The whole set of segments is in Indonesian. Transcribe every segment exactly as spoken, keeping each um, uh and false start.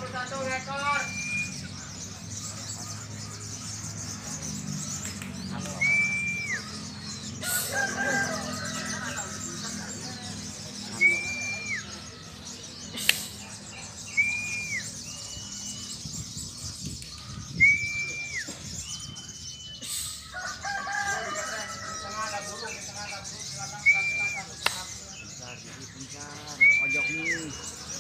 satu ekor. Pojok nih.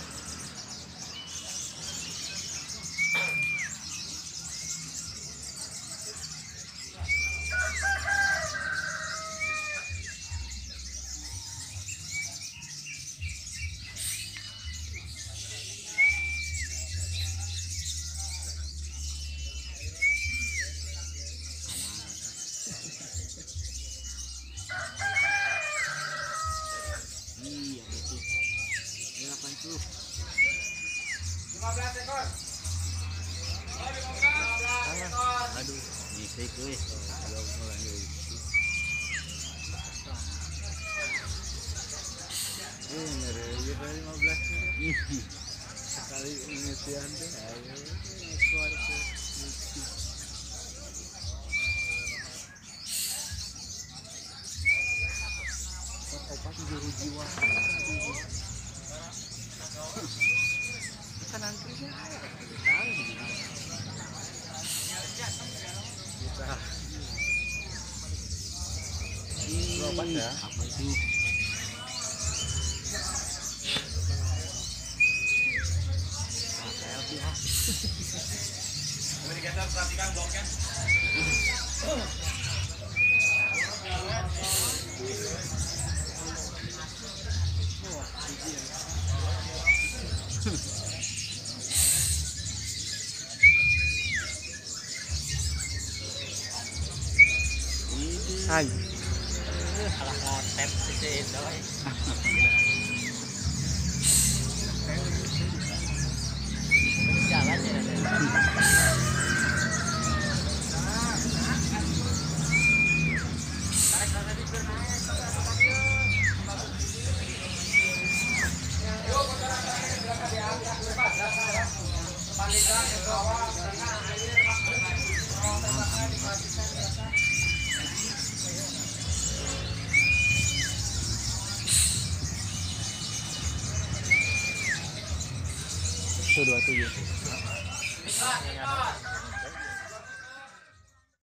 Iya, betul. delapan puluh. lima belas ekor. Oh, lima belas ekor. Aduh, bisa itu ya. Kalau mulai itu. Eh, ngeri aja lima belas. Sekali ingetian deh. Ayo, ekor tuh. Opat juru jiwa. Kan angkrinnya tahu kita opat ya apa itu L P H Kita perhatikan bloknya. Hai. Alah konten sih doi. Jalan ya. Dua tujuh.